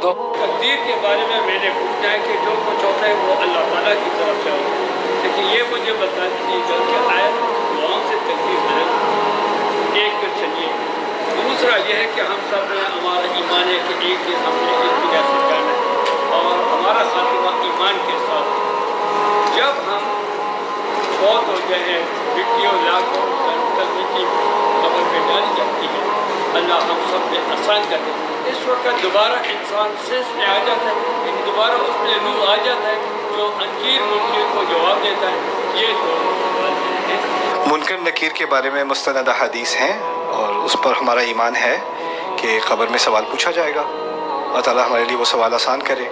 تقدیر کے بارے میں نے پوچھنا ہے کہ جو کچھ ہوتا ہے وہ اللہ تعالیٰ کی طرف سے ہوتا ہے، لیکن یہ مجھے بتا دیجیے گا کہ آیا دعاؤں سے تقدیر بدل ایک کر چلیے۔ دوسرا یہ ہے کہ ہم سب نے ہمارا ایمان ہے کہ ایک دن ہم نے اس دنیا سے جانا ہے اور ہمارا خاتمہ ایمان کے ساتھ۔ جب ہم فوت ہو جائیں مٹی اور لاکھ مٹی قبر پہ ڈالی جاتی ہے، اللہ ہم سب نے آسان کر دے۔ اس وقت دوبارہ انسان سینس میں آ جاتا ہے، لیکن دوبارہ اس میں روح آ جاتا ہے جو انکیر منکر کو جواب دیتا ہے۔ یہ تو منکر نکیر کے بارے میں مستند احادیث ہیں اور اس پر ہمارا ایمان ہے کہ قبر میں سوال پوچھا جائے گا۔ اللہ تعالیٰ ہمارے لیے وہ سوال آسان کرے۔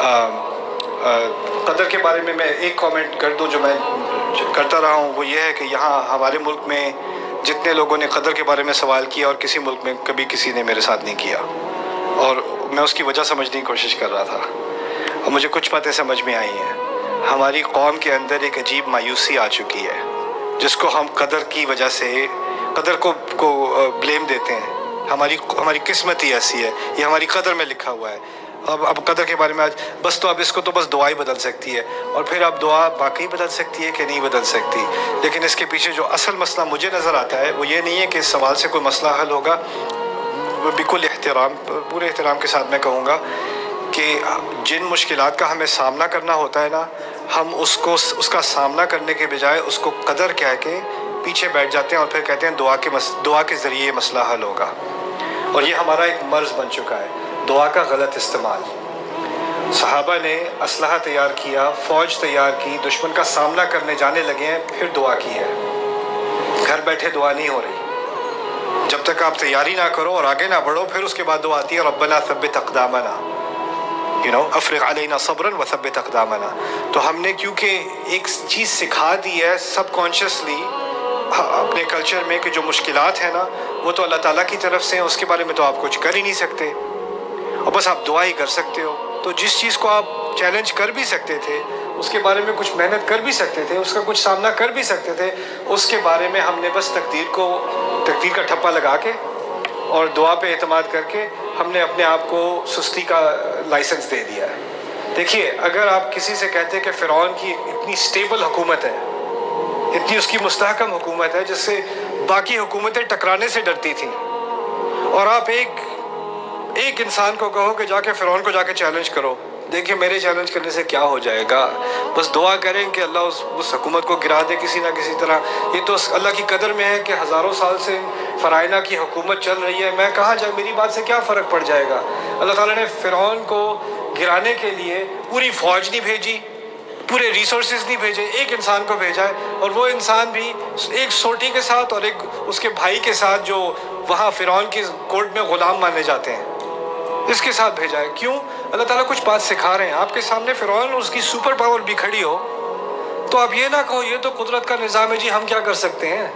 قدر کے بارے میں ایک کامنٹ کر دوں جو میں کرتا رہا ہوں، وہ یہ ہے کہ یہاں ہمارے ملک میں جتنے لوگوں نے قدر کے بارے میں سوال کیا اور کسی ملک میں کبھی کسی نے میرے ساتھ نہیں کیا، اور میں اس کی وجہ سمجھنے کی کوشش کر رہا تھا اور مجھے کچھ باتیں سمجھ میں آئی ہیں۔ ہماری قوم کے اندر ایک عجیب مایوسی آ چکی ہے جس کو ہم قدر کی وجہ سے قدر کو بلیم دیتے ہیں۔ ہماری قسمت ہی ایسی ہے، یہ ہماری قدر میں لکھا ہوا ہے۔ اب قدر کے بارے میں آج بس تو اب اس کو تو بس دعا ہی بدل سکتی ہے، اور پھر اب دعا واقعی بدل سکتی ہے کہ نہیں بدل سکتی، لیکن اس کے پیچھے جو اصل مسئلہ مجھے نظر آتا ہے وہ یہ نہیں ہے کہ اس سوال سے کوئی مسئلہ حل ہوگا۔ بكل احترام، پورے احترام کے ساتھ میں کہوں گا کہ جن مشکلات کا ہمیں سامنا کرنا ہوتا ہے نا، ہم اس کا سامنا کرنے کے بجائے اس کو قدر کہہ کے پیچھے بیٹھ جاتے ہیں اور پھر کہتے ہیں دعا کے ذریعے یہ مسئلہ حل ہوگا، اور یہ ہمارا ایک مرض بن چکا ہے، دعا کا غلط استعمال۔ صحابہ نے اسلحہ تیار کیا، فوج تیار کی، دشمن کا سامنا کرنے جانے لگے ہیں، پھر دعا کی ہے۔ گھر بیٹھے دعا نہیں ہو رہی، جب تک آپ تیاری نہ کرو اور آگے نہ بڑھو پھر اس کے بعد دعا آتی ہے ربنا ثبت اقدامنا، افرغ علینا صبرا وثبت اقدامنا۔ تو ہم نے کیونکہ ایک چیز سکھا دی ہے سب کانشیسلی اپنے کلچر میں کہ جو مشکلات ہیں نا وہ تو اللہ تعالیٰ کی طرف سے ہیں، اس کے بارے میں تو آپ کچھ کر ہی نہیں سکتے اور بس آپ دعا ہی کر سکتے ہو۔ تو جس چیز کو آپ چیلنج کر بھی سکتے تھے، اس کے بارے میں کچھ محنت کر بھی سکتے تھے، اس کا کچھ سامنا کر بھی سکتے تھے، اس کے بارے میں ہم نے بس تقدیر کا ٹھپا لگا کے اور دعا پہ اعتماد کر کے ہم نے اپنے آپ کو سستی کا لائسنس دے دیا ہے۔ دیکھیے، اگر آپ کسی سے کہتے کہ فرعون کی اتنی سٹیبل حکومت ہے، اتنی اس کی مستحکم حکومت ہے جس سے باقی حکومتیں ٹکرانے سے ڈرتی تھیں، اور آپ ایک انسان کو کہو کہ جا کے فرعون کو جا کے چیلنج کرو، دیکھیں میرے چیلنج کرنے سے کیا ہو جائے گا، بس دعا کریں کہ اللہ اس حکومت کو گرا دے کسی نہ کسی طرح۔ یہ تو اللہ کی قدر میں ہے کہ ہزاروں سال سے فرعونہ کی حکومت چل رہی ہے، میں کہاں جائے، میری بات سے کیا فرق پڑ جائے گا۔ اللہ تعالیٰ نے فرعون کو گرانے کے لیے پوری فوج نہیں بھیجی، پورے ریسورسز نہیں بھیجے، ایک انسان کو بھیجا ہے، اور وہ انسان بھی ایک سوٹی کے ساتھ اور ایک اس کے بھائی کے ساتھ جو وہاں فرعون کی کورٹ میں غلام مانے جاتے ہیں، اس کے ساتھ بھیجا ہے۔ کیوں؟ اللہ تعالیٰ کچھ بات سکھا رہے ہیں۔ آپ کے سامنے فرعون اور اس کی سپر پاور بھی کھڑی ہو تو آپ یہ نہ کہو یہ تو قدرت کا نظام ہے جی، ہم کیا کر سکتے ہیں۔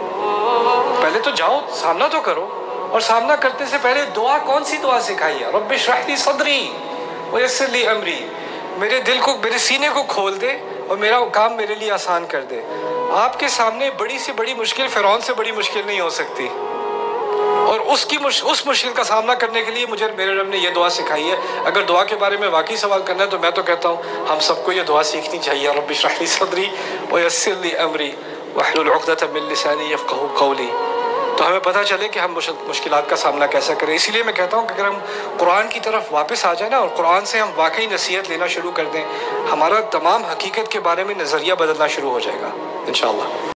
پہلے تو جاؤ، سامنا تو کرو، اور سامنا کرتے سے پہلے دعا کون سی دعا سکھائی ہے؟ رب اشرح لی صدری ویسر لی امری، میرے دل کو، میرے سینے کو کھول دے اور میرا کام میرے لیے آسان کر دے۔ آپ کے سامنے بڑی سے بڑی مشکل فرعون سے بڑی مشکل نہیں ہو سکتی، اور اس مشکل کا سامنا کرنے کے لیے میرے رب نے یہ دعا سکھائی ہے۔ اگر دعا کے بارے میں واقعی سوال کرنا ہے تو میں تو کہتا ہوں ہم سب کو یہ دعا سیکھنی چاہیے، رب اشرح لی صدری ویسر لی امری واحلل عقدۃ من لسانی یفقہوا قولی، تو ہمیں پتہ چلے کہ ہم مشکلات کا سامنا کیسا کریں۔ اسی لیے میں کہتا ہوں کہ اگر ہم قرآن کی طرف واپس آ جائیں نا اور قرآن سے ہم واقعی نصیحت لینا شروع کر دیں، ہمارا تمام حقیقت کے بارے میں نظریہ بدلنا شروع ہو جائے گا انشاءاللہ۔